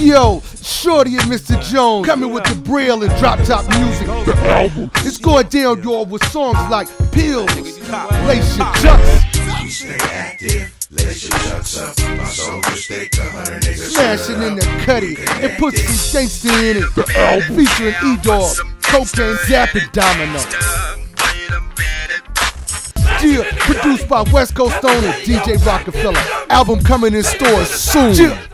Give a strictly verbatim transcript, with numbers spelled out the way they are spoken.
Yo, Shorty and Mister Jones coming with the Braille and drop top music. The album. It's going down, y'all, with songs like Pills, Lace Your Chucks. Stay active, lace your chucks up. My soldiers stay covered. Smashing in the cutty and put some gangsta in it. The album featuring E-Dog, Cocaine, Zap, and Domino. Yeah, produced by West Coast Stone and D J Rockefeller. Album coming in stores soon. Yeah.